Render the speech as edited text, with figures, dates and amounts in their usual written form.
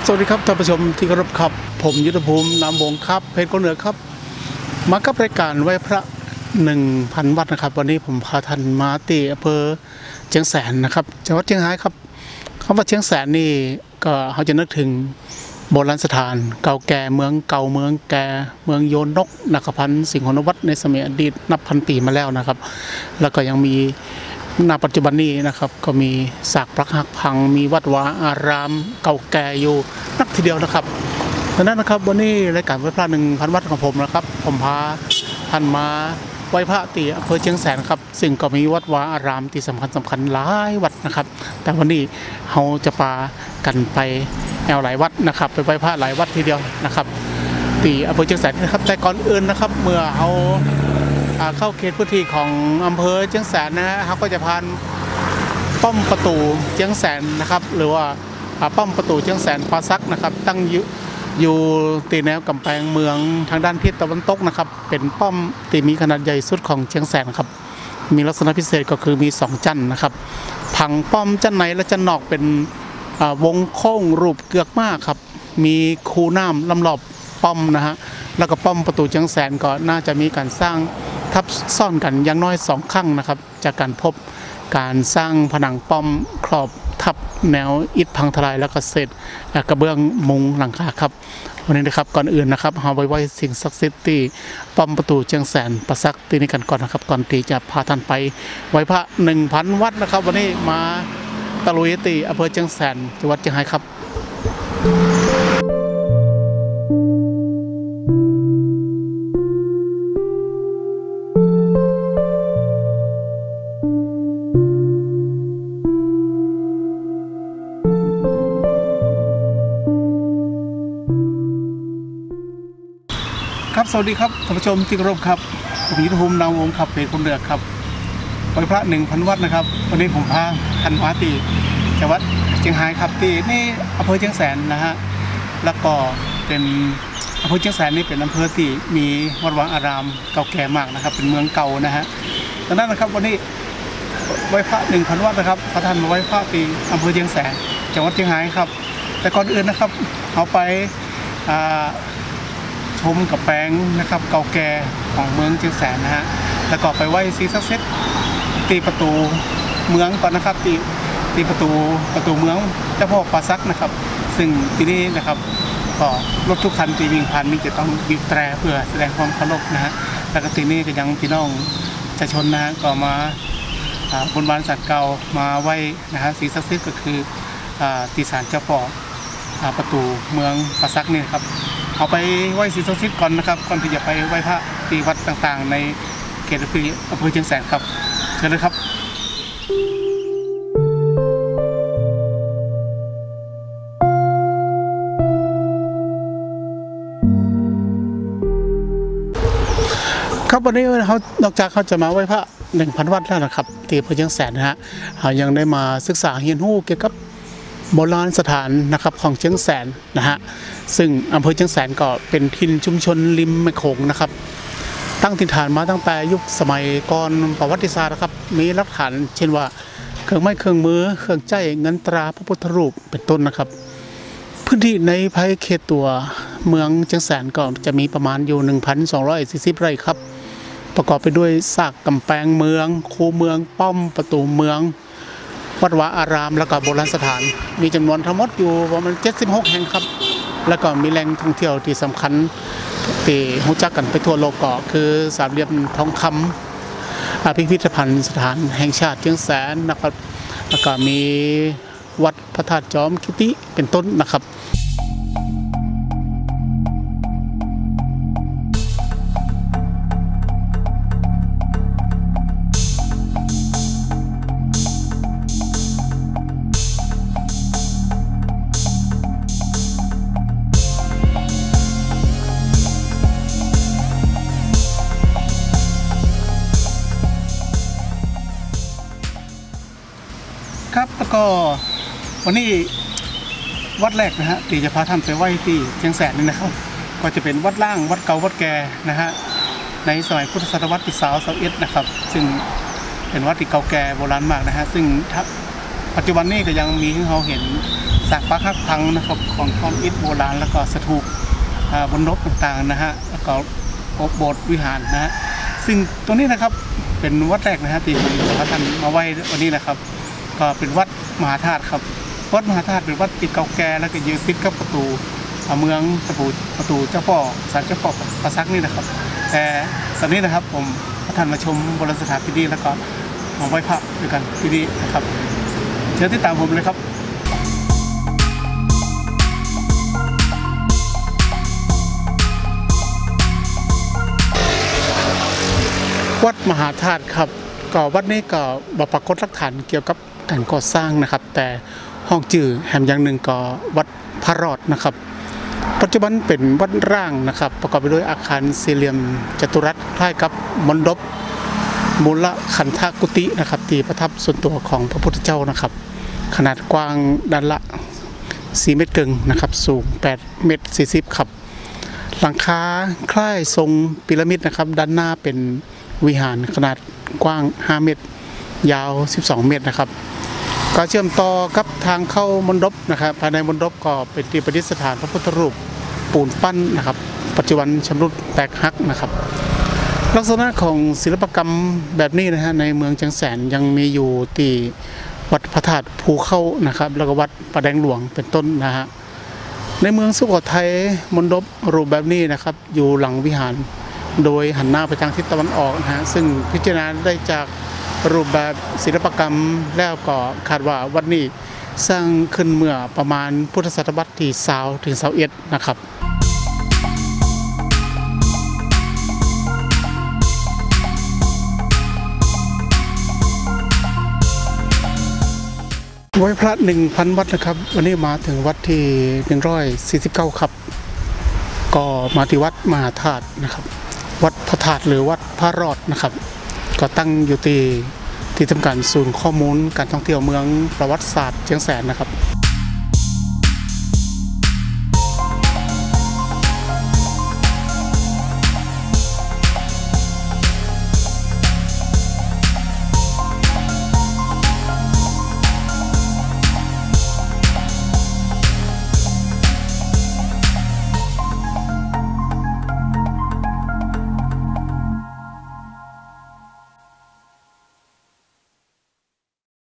สวัสดีครับท่านผู้ชมที่เคารพครับผมยุทธภูมินามวงครับเพชรก้นเหนือครับมากับรายการไหว้พระ 1,000 วัดนะครับวันนี้ผมพาท่านมาที่อำเภอเชียงแสนนะครับจังหวัดเชียงรายครับคำว่าเชียงแสนนี่ก็เขาจะนึกถึงโบราณสถานเก่าแก่เมืองเก่าเมืองแก่เมืองโยนนกนักพันธ์สิงห์นวัตในสมัยอดีตนับพันปีมาแล้วนะครับแล้วก็ยังมีณปัจจุบันนี้นะครับก็มีซากปรักหักพังมีวัดวาอารามเก่าแก่อยู่นักทีเดียวนะครับดังนั้นนะครับวันนี้รายการไหว้พระ 1,000 วัดของผมนะครับผมพาท่านมาไหว้พระที่อำเภอเชียงแสนครับซึ่งก็มีวัดวาอารามที่สำคัญหลายวัดนะครับแต่วันนี้เราจะพากันไปแอวหลายวัดนะครับไปไหว้พระหลายวัดทีเดียวนะครับที่อำเภอเชียงแสนนะครับแต่ก่อนอื่นนะครับเมื่อเราเข้าเขตพื้นที่ของอำเภอเชียงแสนนะฮะเขาก็จะผ่านป้อมประตูเชียงแสนนะครับหรือว่าป้อมประตูเชียงแสนปาซักนะครับตั้งอยู่ตีแนวกำแพงเมืองทางด้านทิศตะวันตกนะครับเป็นป้อมที่มีขนาดใหญ่สุดของเชียงแสนครับมีลักษณะพิเศษก็คือมี2จั่นนะครับผังป้อมจั่นในและจั่นนอกเป็นวงโค้งรูปเกือกมากครับมีคูน้ำลำรอบป้อมนะฮะแล้วก็ป้อมประตูเชียงแสนก็น่าจะมีการสร้างทับซ่อนกันอย่างน้อย2ครั้งนะครับจากการพบการสร้างผนังป้อมครอบทับแนวอิฐพังทลายแล้วก็เศษกระเบื้องมุงหลังคาครับวันนี้นะครับก่อนอื่นนะครับเราไปไหว้สิ่งศักดิ์สิทธิ์ที่ป้อมประตูเชียงแสนประซักที่นี่กันก่อนนะครับก่อนที่จะพาท่านไปไหว้พระ 1,000 วัดนะครับวันนี้มาตะลุยที่อำเภอเชียงแสนจังหวัดเชียงรายครับครับสวัสดีครับท่านผู้ชมที่เคารพครับผมยุทธภูมินามวงครับเพจคนเดือดครับไหว้พระ 1,000 วัดนะครับวันนี้ผมพาท่านมาที่จังหวัดเชียงรายครับที่นี่อำเภอเชียงแสนนะฮะแล้วก็เป็นอำเภอเชียงแสนนี่เป็นอำเภอที่มีวัดวาอารามเก่าแก่มากนะครับเป็นเมืองเก่านะฮะดังนั้นนะครับวันนี้ไหว้พระ 1,000 วัดนะครับพระท่านมาไหว้พระที่อำเภอเชียงแสนจังหวัดเชียงรายครับแต่ก่อนอื่นนะครับเอาไปชมกับแปลงนะครับเก่าแก่ของเมืองเชียงแสนนะฮะแล้วก็ไปไหว้สิ่งศักดิ์สิทธิ์ตีประตูเมืองก่อนนะครับตีประตูเมืองเจ้าพ่อปาซักนะครับซึ่งที่นี่นะครับก็รถทุกคันที่วิ่งผ่านนี่จะต้องบีบแตรเพื่อแสดงความเคารพนะฮะแล้วก็ที่นี่ก็ยังพี่น้องประชาชนนะฮะก็มาบนบานสัตว์เก่ามาไหว้นะฮะสิ่งศักดิ์สิทธิ์ก็คือตีศาลเจ้าพ่อประตูเมืองปาซักนี่ครับเอาไปไหว้สิ่งศักดิ์สิทธิ์ก่อนนะครับก่อนที่จะไปไหว้พระที่วัดต่างๆในเขตอำเภอเชียงแสนครับเชิญเลยครับครับวันนี้เขานอกจากเขาจะมาไหว้พระ 1,000 วัดแล้วนะครับที่อำเภอเชียงแสนนะฮะเขายังได้มาศึกษาเรียนรู้เกี่ยวกับโบราณสถานนะครับของเชียงแสนนะฮะซึ่งอำเภอเชียงแสนก็เป็นถิ่นชุมชนริมแม่โขงนะครับตั้งถิ่นฐานมาตั้งแต่ยุคสมัยก่อนประวัติศาสตร์นะครับมีหลักฐานเช่นว่าเครื่องไม้เครื่องมือเครื่องใจเงินตราพระพุทธรูปเป็นต้นนะครับพื้นที่ในภายเขตตัวเมืองเชียงแสนก็จะมีประมาณอยู่ 1,240 ไร่ครับประกอบไปด้วยซากกำแพงเมืองคูเมืองป้อมประตูเมืองวัดวาอารามแล้วก็โบราณสถานมีจำนวนทั้งหมดอยู่ประมาณ76 แห่งครับแล้วก็มีแหล่งท่องเที่ยวที่สำคัญที่รู้จักกันไปทั่วโลกก็คือสามเหลี่ยมทองคำพิพิธภัณฑ์สถานแห่งชาติเชียงแสนนะครับแล้วก็มีวัดพระธาตุจอมคิติเป็นต้นนะครับครับแล้วก็วันนี้วัดแรกนะฮะที่จะพาท่านไปไหว้ที่เชียงแสนนี่นะครับก็จะเป็นวัดล่างวัดเก่าวัดแก่นะฮะในสมัยพุทธศตวรรษที่21นะครับซึ่งเป็นวัดที่เก่าแก่โบราณมากนะฮะซึ่งปัจจุบันนี้ก็ยังมีให้เราเห็นซากปรักหักพังนะครับของก้อนอิฐโบราณแล้วก็สถูปบนนบต่างๆนะฮะแล้วก็โบสถ์วิหารนะฮะซึ่งตรงนี้นะครับเป็นวัดแรกนะฮะที่ผมจะพาท่านมาไหว้วันนี้นะครับก็เป็นวัดมหาธาตุครับวัดมหาธาตุเป็นวัดที่เก่าแก่แล้วก็ยืนติดกับประตูเมืองประตูเจ้าพ่อศาลเจ้าพ่อประซักนี่นะครับแต่ตอนนี้นะครับผมพาท่านมาชมโบราณสถานที่นี่แล้วก็มาไหว้พระด้วยกันที่นี่นะครับเชิญติดตามผมเลยครับวัดมหาธาตุครับก็วัดนี้ก็บ่ปรากฏหลักฐานเกี่ยวกับการก่อสร้างนะครับแต่ห้องจื่อแห่งอย่างหนึ่งก็วัดพระรอดนะครับปัจจุบันเป็นวัดร้างนะครับประกอบไปด้วยอาคารสี่เหลี่ยมจัตุรัสคล้ายกับมณฑปมูลขันธกุฏินะครับที่ประทับส่วนตัวของพระพุทธเจ้านะครับขนาดกว้างด้านละ4 เมตรครึ่งนะครับสูง8 เมตร 40ครับหลังคาคล้ายทรงพีระมิดนะครับด้านหน้าเป็นวิหารขนาดกว้าง5 เมตรยาว12 เมตรนะครับก็เชื่อมต่อกับทางเข้ามณฑปนะครับภายในมณฑปก็เป็นที่ประดิษฐานพระพุทธรูปปูนปั้นนะครับปัจจุบันชำรุดแตกหักนะครับลักษณะของศิลปกรรมแบบนี้นะฮะในเมืองจังแสนยังมีอยู่ที่วัดพระธาตุภูเข้านะครับแล้วก็วัดประแดงหลวงเป็นต้นนะฮะในเมืองสุโขทัยมณฑปรูปแบบนี้นะครับอยู่หลังวิหารโดยหันหน้าไปทางทิศตะวันออกนะฮะซึ่งพิจารณาได้จากรูปแบบศิลปกรรมแล้วก็คาดว่าวัดนี้สร้างขึ้นเมื่อประมาณพุทธศตวรรษที่20 ถึง 21นะครับไหว้พระ 1,000 วัดนะครับวันนี้มาถึงวัดที่149ครับก็มาที่วัดมหาธาตุนะครับวัดพระธาตุหรือวัดพระรอดนะครับก็ตั้งอยู่ที่ทำการศูนย์ข้อมูลการท่องเที่ยวเมืองประวัติศาสตร์เชียงแสนนะครับ